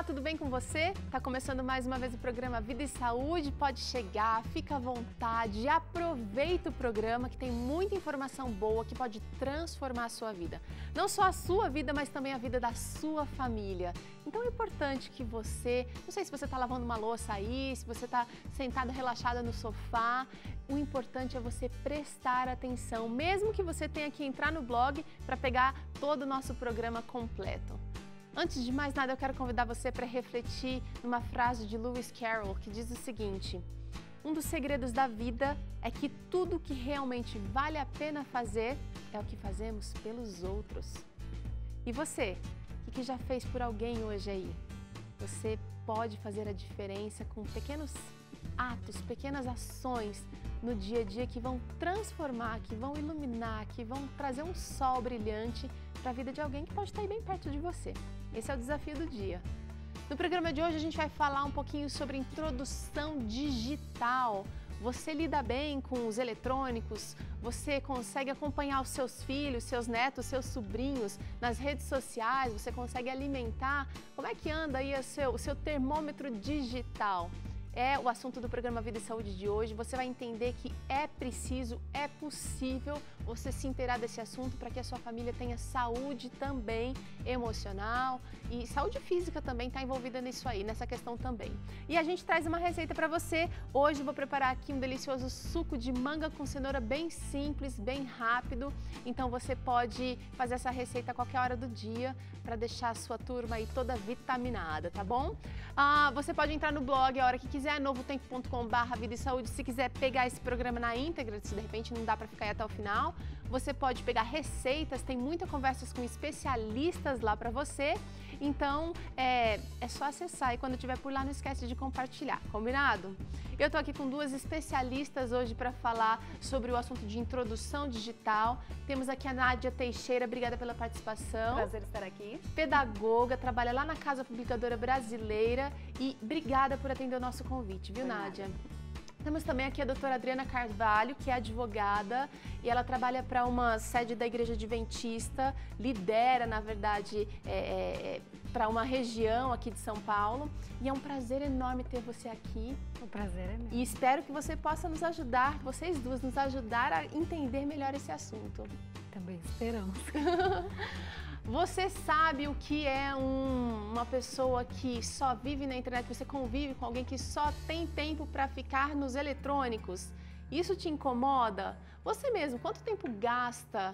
tudo bem com você? Tá começando mais uma vez o programa Vida e Saúde. Pode chegar, fica à vontade, aproveita o programa que tem muita informação boa que pode transformar a sua vida. Não só a sua vida, mas também a vida da sua família. Então é importante que você, não sei se você está lavando uma louça aí, se você está sentada relaxada no sofá, o importante é você prestar atenção, mesmo que você tenha que entrar no blog para pegar todo o nosso programa completo. Antes de mais nada, eu quero convidar você para refletir numa frase de Lewis Carroll, que diz o seguinte: um dos segredos da vida é que tudo que realmente vale a pena fazer é o que fazemos pelos outros. E você, o que já fez por alguém hoje aí? Você pode fazer a diferença com pequenos atos, pequenas ações no dia a dia que vão transformar, que vão iluminar, que vão trazer um sol brilhante para a vida de alguém que pode estar aí bem perto de você. Esse é o desafio do dia. No programa de hoje a gente vai falar um pouquinho sobre introdução digital. Você lida bem com os eletrônicos? Você consegue acompanhar os seus filhos, seus netos, seus sobrinhos nas redes sociais? Você consegue alimentar? Como é que anda aí o seu termômetro digital? É o assunto do programa Vida e Saúde de hoje. Você vai entender que é preciso, é possível você se inteirar desse assunto para que a sua família tenha saúde também emocional e saúde física também está envolvida nisso aí, nessa questão também. E a gente traz uma receita para você. Hoje eu vou preparar aqui um delicioso suco de manga com cenoura bem simples, bem rápido. Então você pode fazer essa receita a qualquer hora do dia para deixar a sua turma aí toda vitaminada, tá bom? Você pode entrar no blog a hora que quiser, novotempo.com/vida e saúde, se quiser pegar esse programa na íntegra, se de repente não dá para ficar aí até o final. Você pode pegar receitas, tem muitas conversas com especialistas lá para você. Então, é só acessar e quando estiver por lá, não esquece de compartilhar, combinado? Eu tô aqui com duas especialistas hoje para falar sobre o assunto de introdução digital. Temos aqui a Nádia Teixeira, obrigada pela participação. Prazer estar aqui. Pedagoga, trabalha lá na Casa Publicadora Brasileira e obrigada por atender o nosso convite, viu, Nádia? Temos também aqui a doutora Adriana Carvalho, que é advogada e ela trabalha para uma sede da Igreja Adventista, lidera, na verdade, para uma região aqui de São Paulo. E é um prazer enorme ter você aqui. O prazer é meu. E espero que você possa nos ajudar, vocês duas, nos ajudar a entender melhor esse assunto. Também esperamos. Você sabe o que é uma pessoa que só vive na internet, você convive com alguém que só tem tempo para ficar nos eletrônicos? Isso te incomoda? Você mesmo, quanto tempo gasta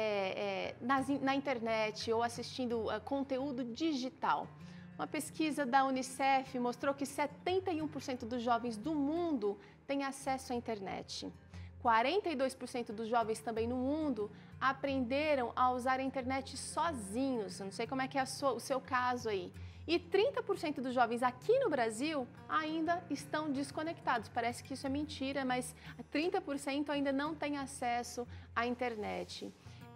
na internet ou assistindo conteúdo digital? Uma pesquisa da Unicef mostrou que 71% dos jovens do mundo têm acesso à internet. 42% dos jovens também no mundo aprenderam a usar a internet sozinhos. Eu não sei como é que é o seu caso aí. E 30% dos jovens aqui no Brasil ainda estão desconectados. Parece que isso é mentira, mas 30% ainda não têm acesso à internet.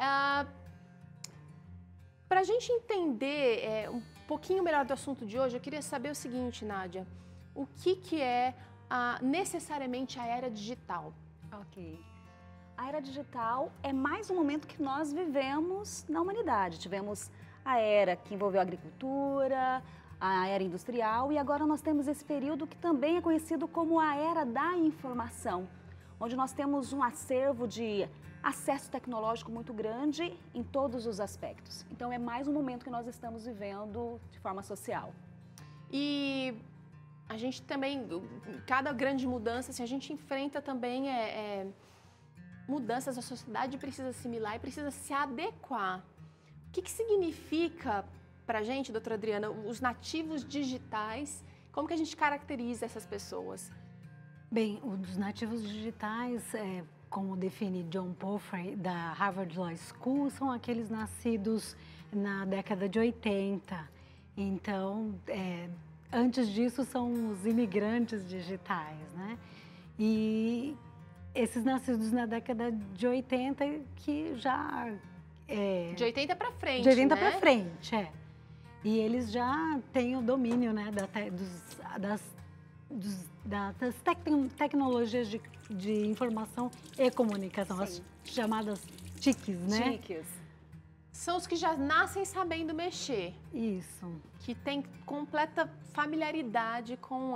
Para a gente entender um pouquinho melhor do assunto de hoje, eu queria saber o seguinte, Nádia. O que é necessariamente a era digital? Ok. A era digital é mais um momento que nós vivemos na humanidade. Tivemos a era que envolveu a agricultura, a era industrial e agora nós temos esse período que também é conhecido como a era da informação, onde nós temos um acervo de acesso tecnológico muito grande em todos os aspectos. Então é mais um momento que nós estamos vivendo de forma social. E a gente também, cada grande mudança, assim, a gente enfrenta também mudanças, a sociedade precisa assimilar e precisa se adequar. O que significa para a gente, doutora Adriana, os nativos digitais? Como que a gente caracteriza essas pessoas? Bem, os nativos digitais, como define John Palfrey, da Harvard Law School, são aqueles nascidos na década de 80. Então, antes disso são os imigrantes digitais, né? E esses nascidos na década de 80 que já... de 80 para frente, de 80 né? para frente, E eles já têm o domínio, né, das tecnologias de informação e comunicação, Sim. as chamadas TICs, né? TICs. São os que já nascem sabendo mexer. Isso. Que tem completa familiaridade com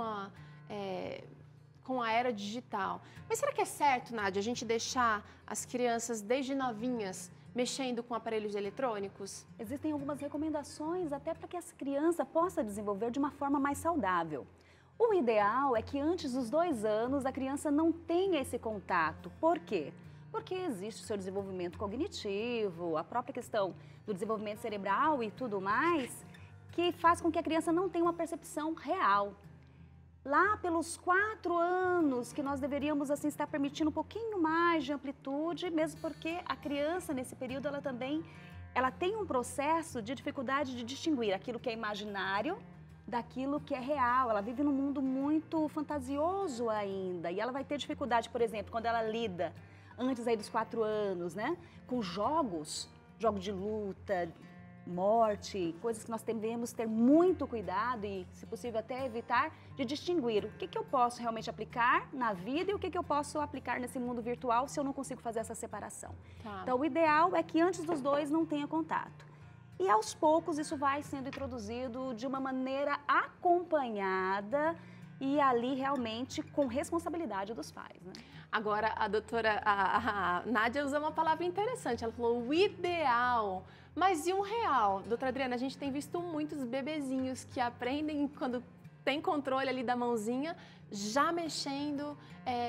a era digital. Mas será que é certo, Nádia, a gente deixar as crianças desde novinhas mexendo com aparelhos eletrônicos? Existem algumas recomendações até para que essa criança possa desenvolver de uma forma mais saudável. O ideal é que antes dos 2 anos a criança não tenha esse contato. Por quê? Porque existe o seu desenvolvimento cognitivo, a própria questão do desenvolvimento cerebral e tudo mais, que faz com que a criança não tenha uma percepção real. Lá pelos 4 anos que nós deveríamos assim estar permitindo um pouquinho mais de amplitude, mesmo porque a criança nesse período ela tem um processo de dificuldade de distinguir aquilo que é imaginário daquilo que é real. Ela vive num mundo muito fantasioso ainda e ela vai ter dificuldade, por exemplo, quando ela lida antes aí dos 4 anos, né, com jogo de luta, morte, coisas que nós devemos ter muito cuidado e, se possível, até evitar de distinguir o que eu posso realmente aplicar na vida e o que eu posso aplicar nesse mundo virtual se eu não consigo fazer essa separação. Tá. Então, o ideal é que antes dos 2 não tenha contato. E, aos poucos, isso vai sendo introduzido de uma maneira acompanhada e ali, realmente, com responsabilidade dos pais, né? Agora, a Nádia usou uma palavra interessante, ela falou o ideal. Mas e um real? Doutora Adriana, a gente tem visto muitos bebezinhos que aprendem quando tem controle ali da mãozinha, já mexendo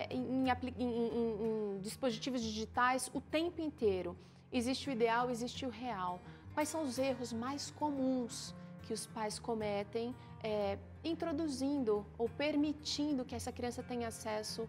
em dispositivos digitais o tempo inteiro. Existe o ideal, existe o real. Quais são os erros mais comuns que os pais cometem introduzindo ou permitindo que essa criança tenha acesso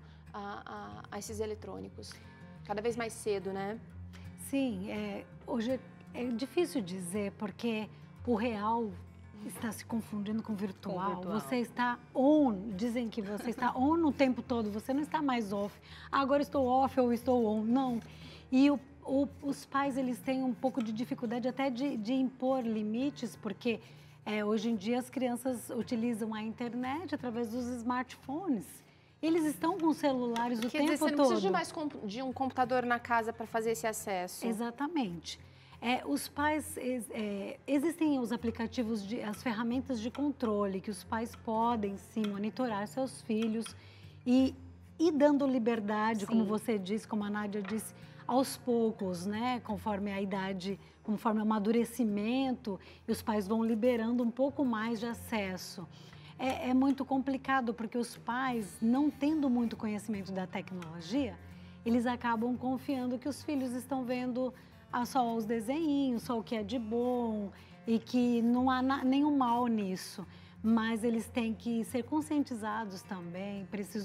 a esses eletrônicos? Cada vez mais cedo, né? Sim, hoje é difícil dizer, porque o real está se confundindo com o virtual. Você está on, dizem que você está on o tempo todo, você não está mais off. Agora estou off ou estou on, não. E os pais, eles têm um pouco de dificuldade até de impor limites, porque hoje em dia as crianças utilizam a internet através dos smartphones. Eles estão com celulares o tempo todo. Quer dizer, você não precisa mais de um computador na casa para fazer esse acesso. Exatamente. Os pais, existem os aplicativos, as ferramentas de controle que os pais podem, sim, monitorar seus filhos e dando liberdade, sim, como você disse, como a Nádia disse, aos poucos, né? Conforme a idade, conforme o amadurecimento, e os pais vão liberando um pouco mais de acesso. É muito complicado porque os pais, não tendo muito conhecimento da tecnologia, eles acabam confiando que os filhos estão vendo só os desenhinhos, só o que é de bom e que não há nenhum mal nisso. Mas eles têm que ser conscientizados também,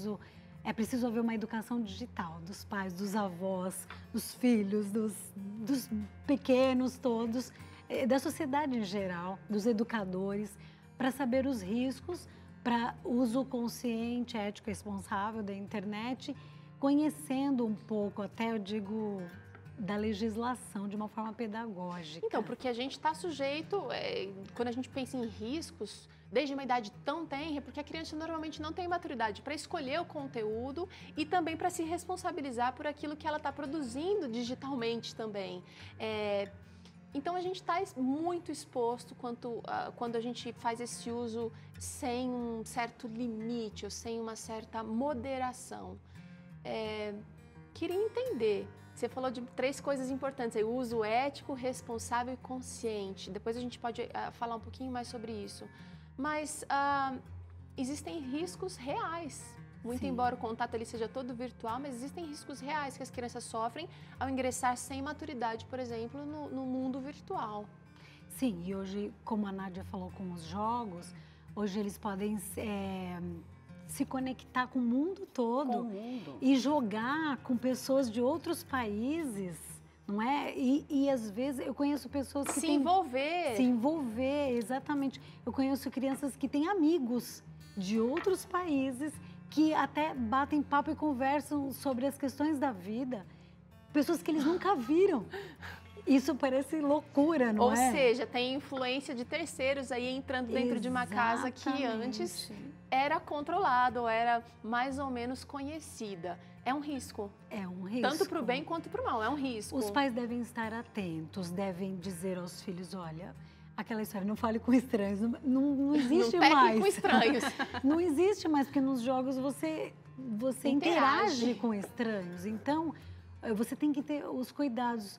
é preciso haver uma educação digital dos pais, dos avós, dos filhos, dos pequenos todos, da sociedade em geral, dos educadores, para saber os riscos, para uso consciente, ético e responsável da internet, conhecendo um pouco, até eu digo, da legislação de uma forma pedagógica. Então, porque a gente está sujeito, quando a gente pensa em riscos, desde uma idade tão tenra, porque a criança normalmente não tem maturidade para escolher o conteúdo e também para se responsabilizar por aquilo que ela está produzindo digitalmente também. Então, a gente está muito exposto quando a gente faz esse uso sem um certo limite ou sem uma certa moderação. Queria entender, você falou de 3 coisas importantes, o uso ético, responsável e consciente. Depois a gente pode falar um pouquinho mais sobre isso. Mas existem riscos reais. Muito Sim. embora o contato ali seja todo virtual, mas existem riscos reais que as crianças sofrem ao ingressar sem maturidade, por exemplo, no mundo virtual. Sim, e hoje, como a Nádia falou com os jogos, hoje eles podem se conectar com o mundo todo e jogar com pessoas de outros países, não é? E às vezes eu conheço pessoas que se envolver. Se envolver, exatamente. Eu conheço crianças que têm amigos de outros países que até batem papo e conversam sobre as questões da vida, pessoas que eles nunca viram. Isso parece loucura, não é? Ou seja, tem influência de terceiros aí entrando dentro de uma casa que antes era controlada ou era mais ou menos conhecida. É um risco. É um risco. Tanto para o bem quanto para o mal, é um risco. Os pais devem estar atentos, devem dizer aos filhos, olha, aquela história, não fale com estranhos, não existe não mais. com estranhos. Não existe mais, porque nos jogos você interage com estranhos. Então, você tem que ter os cuidados,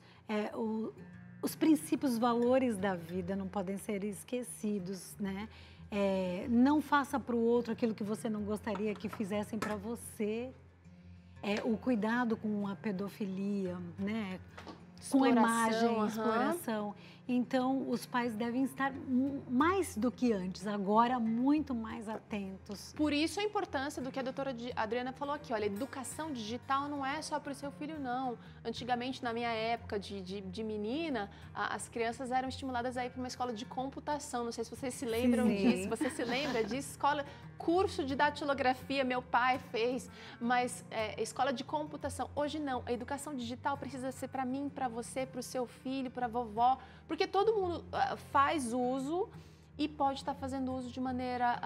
os princípios, os valores da vida não podem ser esquecidos, né? Não faça para o outro aquilo que você não gostaria que fizessem para você. O cuidado com a pedofilia, né? Com a imagem, exploração. Então, os pais devem estar mais do que antes, agora muito mais atentos. Por isso a importância do que a doutora Adriana falou aqui. Olha, educação digital não é só para o seu filho, não. Antigamente, na minha época de menina, as crianças eram estimuladas a ir para uma escola de computação. Não sei se vocês se lembram disso. Você se lembra disso? Curso de datilografia, meu pai fez, mas escola de computação. Hoje não, a educação digital precisa ser para mim, para você, para o seu filho, para a vovó, porque todo mundo faz uso e pode estar fazendo uso de maneira,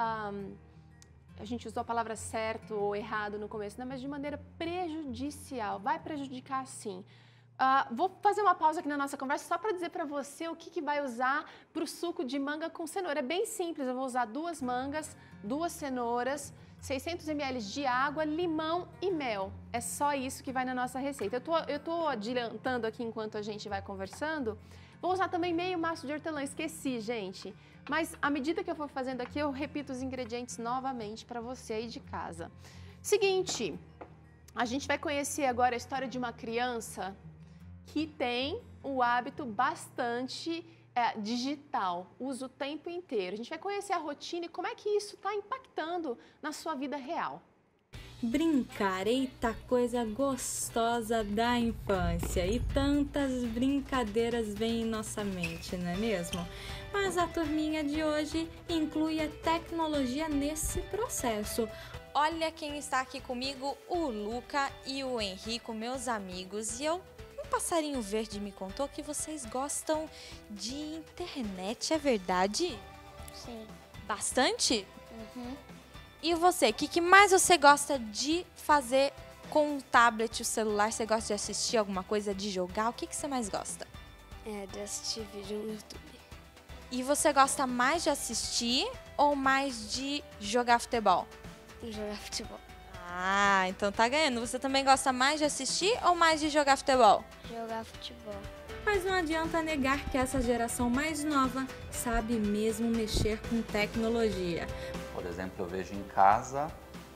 a gente usou a palavra certo ou errado no começo, né? Mas de maneira prejudicial, vai prejudicar sim. Vou fazer uma pausa aqui na nossa conversa só para dizer para você o que vai usar para o suco de manga com cenoura. É bem simples, eu vou usar 2 mangas, 2 cenouras, 600 ml de água, limão e mel. É só isso que vai na nossa receita. Eu tô adiantando aqui enquanto a gente vai conversando. Vou usar também meio maço de hortelã, esqueci, gente. Mas à medida que eu for fazendo aqui, eu repito os ingredientes novamente para você aí de casa. Seguinte, a gente vai conhecer agora a história de uma criança que tem o hábito bastante digital, usa o tempo inteiro. A gente vai conhecer a rotina e como é que isso está impactando na sua vida real. Brincar, eita coisa gostosa da infância, e tantas brincadeiras vêm em nossa mente, não é mesmo? Mas a turminha de hoje inclui a tecnologia nesse processo. Olha quem está aqui comigo, o Luca e o Henrico, meus amigos, e um passarinho verde me contou que vocês gostam de internet, é verdade? Sim. Bastante? Uhum. E você, o que mais você gosta de fazer com o tablet e o celular? Você gosta de assistir alguma coisa, de jogar? O que você mais gosta? De assistir vídeo no YouTube. E você gosta mais de assistir ou mais de jogar futebol? Jogar futebol. Ah, então tá ganhando. Você também gosta mais de assistir ou mais de jogar futebol? Jogar futebol. Mas não adianta negar que essa geração mais nova sabe mesmo mexer com tecnologia. Por exemplo, eu vejo em casa,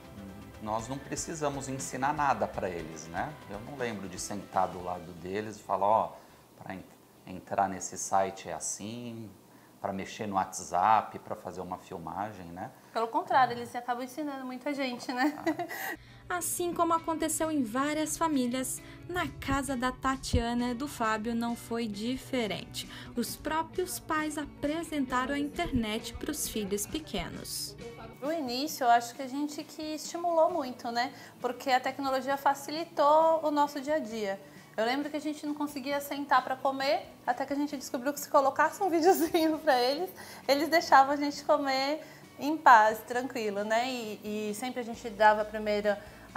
nós não precisamos ensinar nada para eles, né? Eu não lembro de sentar do lado deles e falar, para entrar nesse site é assim, para mexer no WhatsApp, para fazer uma filmagem, né? Pelo contrário, eles acabam ensinando muita gente, né? Assim como aconteceu em várias famílias, na casa da Tatiana e do Fábio não foi diferente. Os próprios pais apresentaram a internet para os filhos pequenos. No início, eu acho que a gente que estimulou muito, né? Porque a tecnologia facilitou o nosso dia a dia. Eu lembro que a gente não conseguia sentar para comer, até que a gente descobriu que se colocasse um videozinho para eles, eles deixavam a gente comer em paz, tranquilo, né? E sempre a gente dava primeiro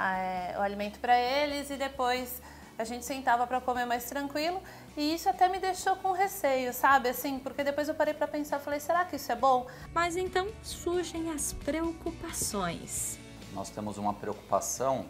o alimento para eles e depois a gente sentava para comer mais tranquilo. E isso até me deixou com receio, sabe? Assim, porque depois eu parei para pensar, falei, será que isso é bom? Mas então surgem as preocupações. Nós temos uma preocupação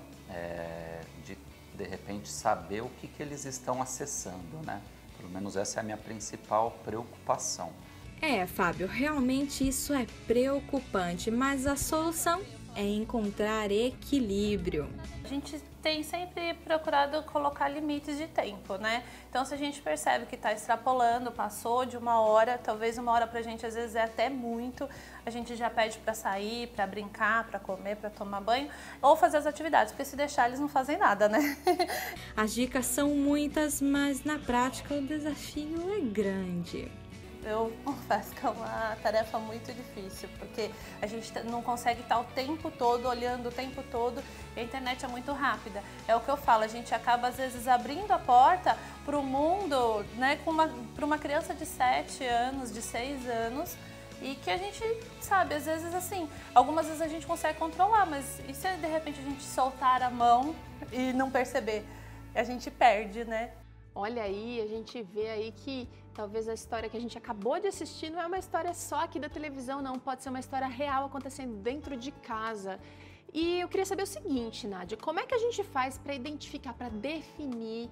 de repente, saber o que eles estão acessando, né? Pelo menos essa é a minha principal preocupação. Fábio, realmente isso é preocupante, mas a solução é encontrar equilíbrio. A gente tem sempre procurado colocar limites de tempo, né? Então, se a gente percebe que está extrapolando, passou de 1 hora, talvez 1 hora pra gente às vezes é até muito, a gente já pede para sair, para brincar, para comer, para tomar banho ou fazer as atividades, porque se deixar eles não fazem nada, né? As dicas são muitas, mas na prática o desafio é grande. Eu confesso que é uma tarefa muito difícil, porque a gente não consegue estar o tempo todo, olhando o tempo todo, e a internet é muito rápida. É o que eu falo, a gente acaba às vezes abrindo a porta para o mundo, né, para uma criança de 7 anos, de 6 anos, e que a gente sabe, às vezes assim, algumas vezes a gente consegue controlar, mas e se de repente a gente soltar a mão e não perceber. A gente perde, né? Olha aí, a gente vê aí que talvez a história que a gente acabou de assistir não é uma história só aqui da televisão, não. Pode ser uma história real acontecendo dentro de casa. E eu queria saber o seguinte, Nádia, como é que a gente faz para identificar, para definir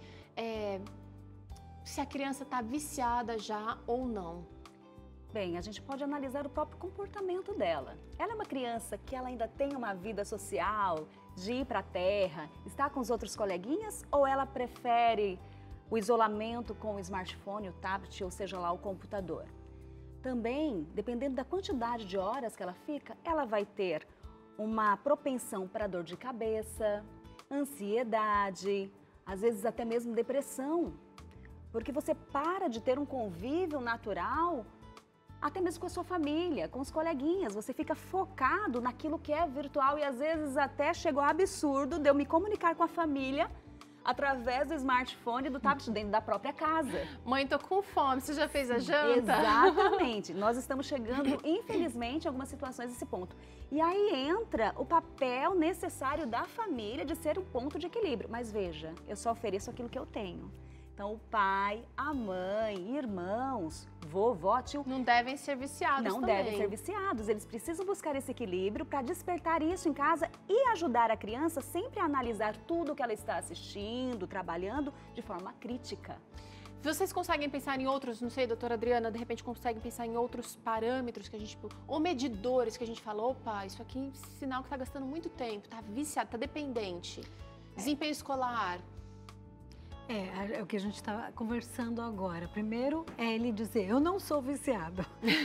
se a criança está viciada já ou não? Bem, a gente pode analisar o próprio comportamento dela. Ela é uma criança que ela ainda tem uma vida social, de ir para a terra, estar com os outros coleguinhas, ou ela prefere o isolamento com o smartphone, o tablet, ou seja lá, o computador? Também, dependendo da quantidade de horas que ela fica, ela vai ter uma propensão para dor de cabeça, ansiedade, às vezes até mesmo depressão. Porque você para de ter um convívio natural, até mesmo com a sua família, com os coleguinhas. Você fica focado naquilo que é virtual e às vezes até chegou ao absurdo de eu me comunicar com a família através do smartphone e do tablet dentro da própria casa. Mãe, tô com fome, você já fez a janta? Exatamente. Nós estamos chegando, infelizmente, em algumas situações nesse ponto. E aí entra o papel necessário da família de ser um ponto de equilíbrio. Mas veja, eu só ofereço aquilo que eu tenho. Então, o pai, a mãe, irmãos, vovó, tio... Não devem ser viciados Não também. devem ser viciados. Eles precisam buscar esse equilíbrio para despertar isso em casa e ajudar a criança sempre a analisar tudo que ela está assistindo, trabalhando, de forma crítica. Vocês conseguem pensar em outros, não sei, doutora Adriana, de repente conseguem pensar em outros parâmetros que a gente, ou medidores que a gente fala, opa, isso aqui é sinal que está gastando muito tempo, está viciado, está dependente. Desempenho escolar. É o que a gente está conversando agora. Primeiro é ele dizer, eu não sou viciado.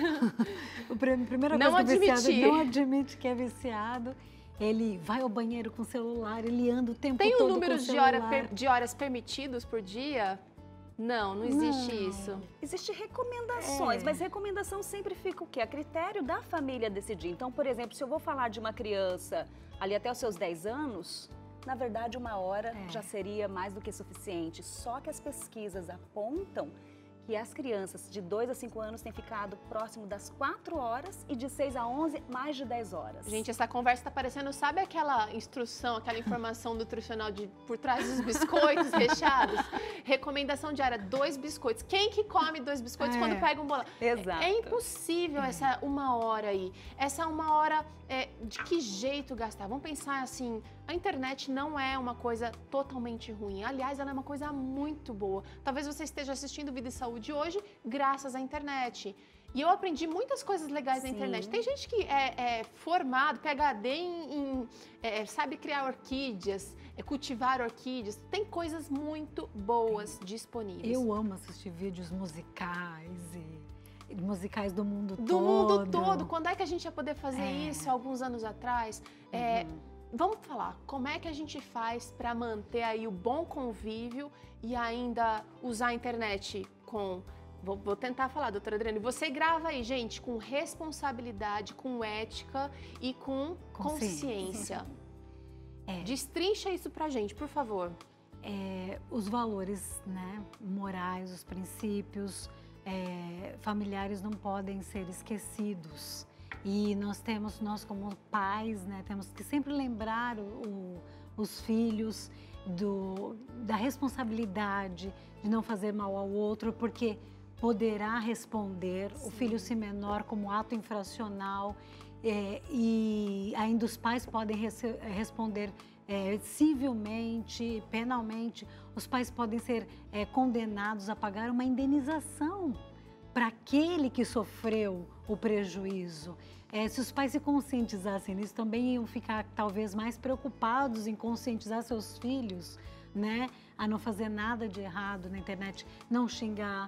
Primeira não coisa que admitir. Viciado, não admite que é viciado. Ele vai ao banheiro com o celular, ele anda o tempo todo com o celular. Tem um número de horas permitidos por dia? Não existe isso. Existem recomendações, mas recomendação sempre fica o quê? A critério da família decidir. Então, por exemplo, se eu vou falar de uma criança ali até os seus 10 anos... Na verdade, 1 hora já seria mais do que suficiente. Só que as pesquisas apontam que as crianças de 2 a 5 anos têm ficado próximo das 4 horas e de 6 a 11, mais de 10 horas. Gente, essa conversa está parecendo, sabe aquela instrução, aquela informação nutricional de por trás dos biscoitos recheados? Recomendação diária, 2 biscoitos. Quem que come 2 biscoitos quando pega um bolão? Exato. É impossível essa 1 hora aí. Essa 1 hora, de que jeito gastar? Vamos pensar assim, a internet não é uma coisa totalmente ruim. Aliás, ela é uma coisa muito boa. Talvez você esteja assistindo Vida e Saúde hoje graças à internet. E eu aprendi muitas coisas legais na internet. Tem gente que é formado, PhD sabe criar orquídeas, cultivar orquídeas. Tem coisas muito boas disponíveis. Eu amo assistir vídeos musicais musicais do mundo todo. Do mundo todo. Quando é que a gente ia poder fazer isso alguns anos atrás? Vamos falar, como é que a gente faz para manter aí o bom convívio e ainda usar a internet com... Vou tentar falar, doutora Adriane. Você grava aí, gente, com responsabilidade, com ética e com consciência. Destrincha isso pra gente, por favor. Os valores, né, morais, os princípios familiares não podem ser esquecidos. E nós como pais, né, temos que sempre lembrar os filhos da responsabilidade de não fazer mal ao outro, porque poderá responder o filho se menor como ato infracional e ainda os pais podem responder civilmente, penalmente. Os pais podem ser condenados a pagar uma indenização para aquele que sofreu o prejuízo. Se os pais se conscientizassem nisso, também iam ficar talvez mais preocupados em conscientizar seus filhos, né, a não fazer nada de errado na internet, não xingar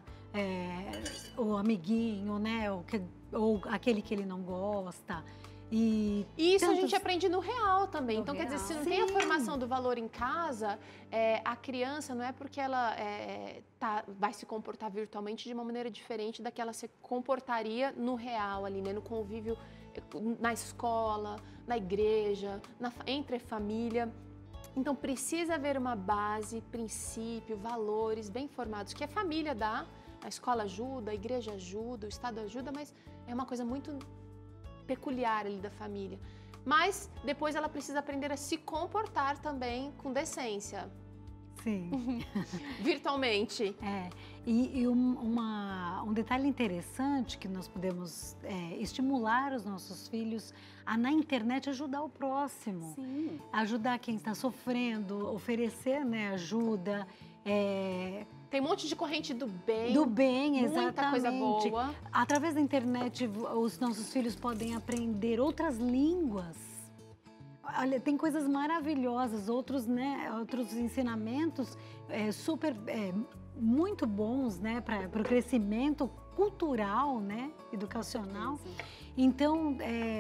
o amiguinho, né, ou aquele que ele não gosta. E isso a gente aprende no real também. Então, quer dizer, se não tem a Sim. formação do valor em casa, a criança não é porque ela vai se comportar virtualmente de uma maneira diferente da que ela se comportaria no real ali, né? No convívio na escola, na igreja, entre família. Então, precisa haver uma base, princípio, valores bem formados, que a família dá, a escola ajuda, a igreja ajuda, o Estado ajuda, mas é uma coisa muito peculiar ali da família. mas depois ela precisa aprender a se comportar também com decência. Sim. Virtualmente. E um detalhe interessante que nós podemos estimular os nossos filhos a, na internet, ajudar o próximo. Sim. Ajudar quem está sofrendo, oferecer, né, ajuda. Tem um monte de corrente do bem. Do bem, exatamente. Muita coisa boa. Através da internet, os nossos filhos podem aprender outras línguas. Olha, tem coisas maravilhosas, outros ensinamentos muito bons, né, para o crescimento cultural, né, educacional. Então,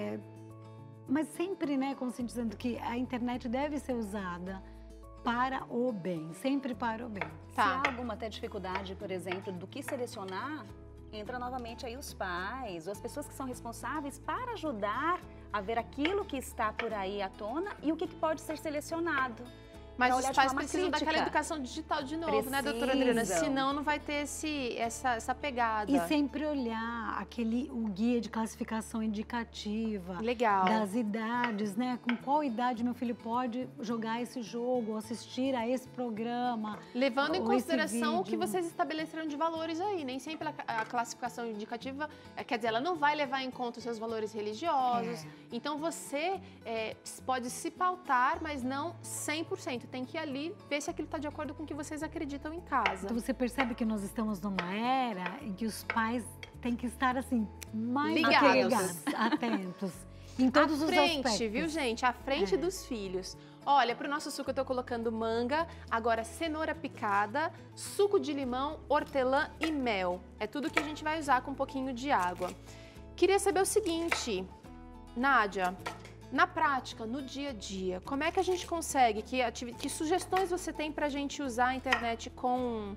mas sempre, né, conscientizando que a internet deve ser usada para o bem, sempre para o bem. Se há alguma até dificuldade, por exemplo, do que selecionar, entra novamente aí os pais ou as pessoas que são responsáveis para ajudar a ver aquilo que está por aí à tona e o que pode ser selecionado. Mas os pais precisam daquela educação digital de novo, né, doutora Adriana? Senão não vai ter essa pegada. E sempre olhar o guia de classificação indicativa. Legal. Das idades, né? Com qual idade meu filho pode jogar esse jogo, ou assistir a esse programa. Levando em consideração o que vocês estabeleceram de valores aí. Nem sempre a classificação indicativa, quer dizer, ela não vai levar em conta os seus valores religiosos. Então você pode se pautar, mas não 100%. Tem que ir ali ver se aquilo está de acordo com o que vocês acreditam em casa. Então você percebe que nós estamos numa era em que os pais têm que estar assim, mais ligados, atentos. Em todos os aspectos. À frente, viu, gente? À frente dos filhos. Olha, para o nosso suco eu estou colocando manga, agora cenoura picada, suco de limão, hortelã e mel. É tudo que a gente vai usar com um pouquinho de água. Queria saber o seguinte, Nádia, na prática, no dia a dia, como é que a gente consegue, que sugestões você tem para a gente usar a internet com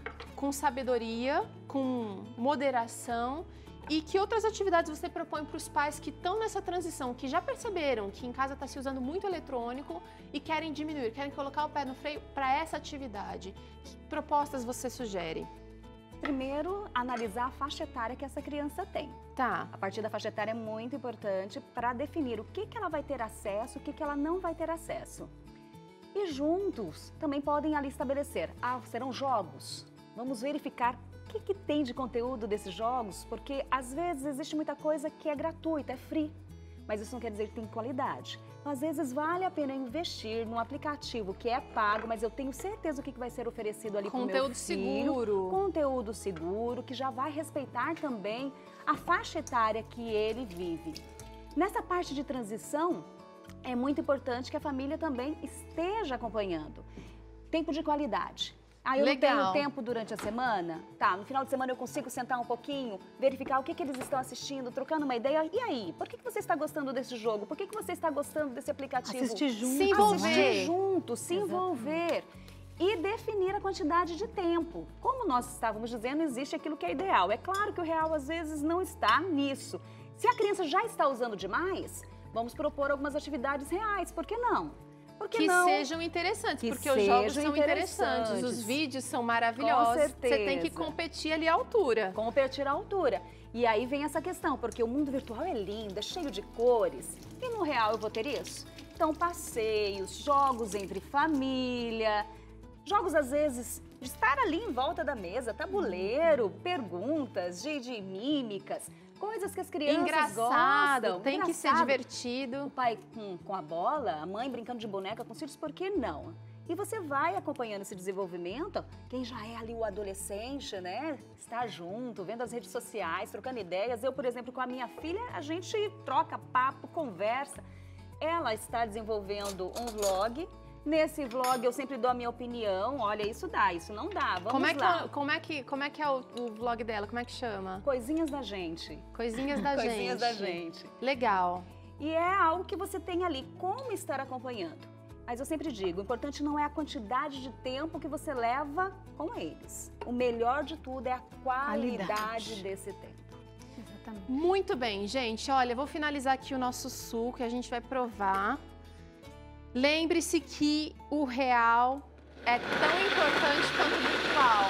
sabedoria, com moderação, e que outras atividades você propõe para os pais que estão nessa transição, que já perceberam que em casa está se usando muito eletrônico e querem diminuir, querem colocar o pé no freio para essa atividade? Que propostas você sugere? Primeiro, analisar a faixa etária que essa criança tem. Tá. A partir da faixa etária é muito importante para definir o que ela vai ter acesso, o que ela não vai ter acesso. E juntos também podem ali estabelecer, serão jogos. Vamos verificar o que tem de conteúdo desses jogos, porque às vezes existe muita coisa que é gratuita, é free, mas isso não quer dizer que tem qualidade. Então, às vezes vale a pena investir num aplicativo que é pago, mas eu tenho certeza o que vai ser oferecido ali para o meu filho. Conteúdo seguro. Conteúdo seguro, que já vai respeitar também a faixa etária que ele vive. Nessa parte de transição, é muito importante que a família também esteja acompanhando. Tempo de qualidade. Eu não tenho tempo durante a semana? Tá, no final de semana eu consigo sentar um pouquinho, verificar o que eles estão assistindo, trocando uma ideia. E aí, por que você está gostando desse jogo? Por que você está gostando desse aplicativo? Assistir junto. Se envolver. Assistir junto, se envolver. E definir a quantidade de tempo. Como nós estávamos dizendo, existe aquilo que é ideal. É claro que o real às vezes não está nisso. Se a criança já está usando demais, vamos propor algumas atividades reais, por que não? Que sejam interessantes, porque os jogos são interessantes, os vídeos são maravilhosos. Com certeza. Você tem que competir ali à altura. Competir à altura. E aí vem essa questão, porque o mundo virtual é lindo, é cheio de cores. E no real eu vou ter isso? Então, passeios, jogos entre família, jogos às vezes de estar ali em volta da mesa, tabuleiro, perguntas, de mímicas. Coisas que as crianças gostam. Tem que ser divertido. O pai com a bola, a mãe brincando de boneca com os filhos, por que não? E você vai acompanhando esse desenvolvimento, quem já é ali o adolescente, né? Está junto, vendo as redes sociais, trocando ideias. Eu, por exemplo, com a minha filha, a gente troca papo, conversa. Ela está desenvolvendo um vlog. Nesse vlog eu sempre dou a minha opinião, olha, isso dá, isso não dá, vamos lá. Como é que é o vlog dela, como é que chama? Coisinhas da gente. Coisinhas da gente. Coisinhas da gente. Legal. E é algo que você tem ali, como estar acompanhando. Mas eu sempre digo, o importante não é a quantidade de tempo que você leva com eles. O melhor de tudo é a qualidade desse tempo. Exatamente. Muito bem, gente, olha, eu vou finalizar aqui o nosso suco e a gente vai provar. Lembre-se que o real é tão importante quanto o virtual.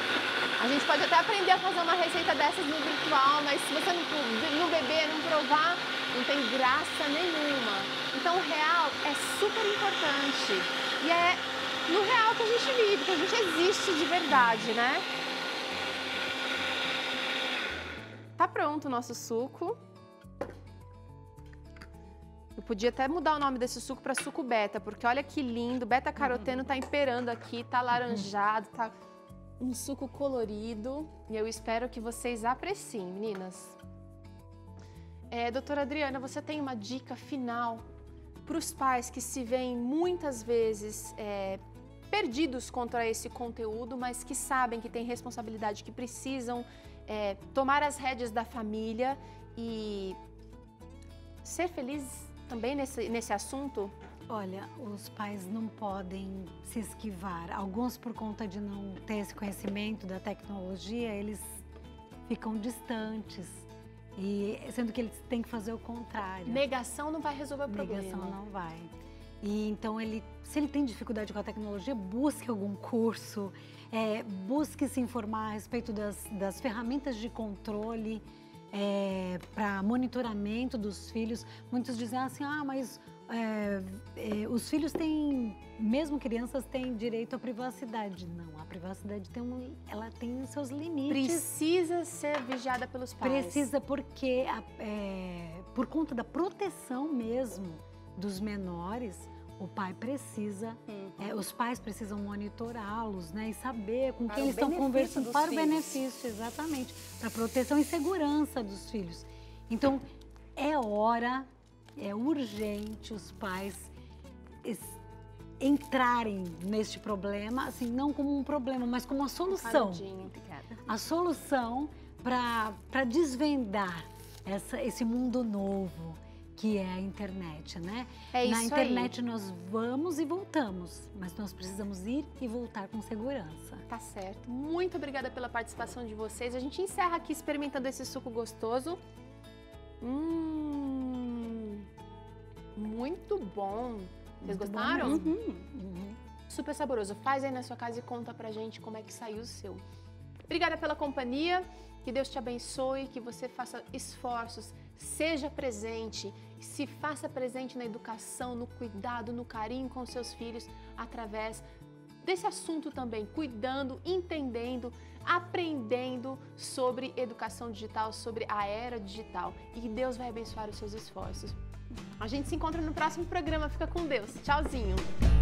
A gente pode até aprender a fazer uma receita dessas no virtual, mas se você não beber, não provar, não tem graça nenhuma. Então o real é super importante e é no real que a gente vive, que a gente existe de verdade, né? Tá pronto o nosso suco. Eu podia até mudar o nome desse suco para suco beta, porque olha que lindo, beta-caroteno tá imperando aqui, tá laranjado, tá um suco colorido. E eu espero que vocês apreciem, meninas. Doutora Adriana, você tem uma dica final para os pais que se veem muitas vezes perdidos contra esse conteúdo, mas que sabem que têm responsabilidade, que precisam tomar as rédeas da família e ser felizes também nesse assunto? Olha, os pais não podem se esquivar. Alguns, por conta de não ter esse conhecimento da tecnologia, eles ficam distantes. E sendo que eles têm que fazer o contrário. Negação não vai resolver o problema. Negação não vai. E então, se ele tem dificuldade com a tecnologia, busque algum curso, busque se informar a respeito das ferramentas de controle para monitoramento dos filhos. Muitos dizem assim, mas os filhos têm, mesmo crianças, têm direito à privacidade. Não, a privacidade ela tem seus limites. Precisa ser vigiada pelos pais. Precisa porque, por conta da proteção mesmo dos menores, o pai precisa, os pais precisam monitorá-los, né? E saber com quem eles estão conversando para o benefício, exatamente, para a proteção e segurança dos filhos. Então, é urgente os pais entrarem neste problema, assim, não como um problema, mas como uma solução. A solução para desvendar esse mundo novo que é a internet, né? Na internet nós vamos e voltamos, mas nós precisamos ir e voltar com segurança. Tá certo. Muito obrigada pela participação de vocês. A gente encerra aqui experimentando esse suco gostoso. Muito bom. Vocês gostaram? Super saboroso. Faz aí na sua casa e conta pra gente como é que saiu o seu. Obrigada pela companhia. Que Deus te abençoe, que você faça esforços, seja presente, se faça presente na educação, no cuidado, no carinho com seus filhos, através desse assunto também, cuidando, entendendo, aprendendo sobre educação digital, sobre a era digital. E que Deus vai abençoar os seus esforços. A gente se encontra no próximo programa. Fica com Deus. Tchauzinho.